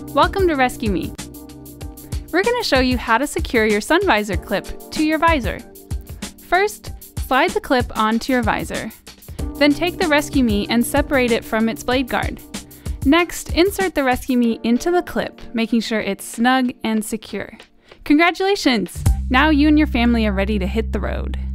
Welcome to resqme. We're going to show you how to secure your Sun Visor clip to your visor. First, slide the clip onto your visor. Then take the resqme and separate it from its blade guard. Next, insert the resqme into the clip, making sure it's snug and secure. Congratulations! Now you and your family are ready to hit the road.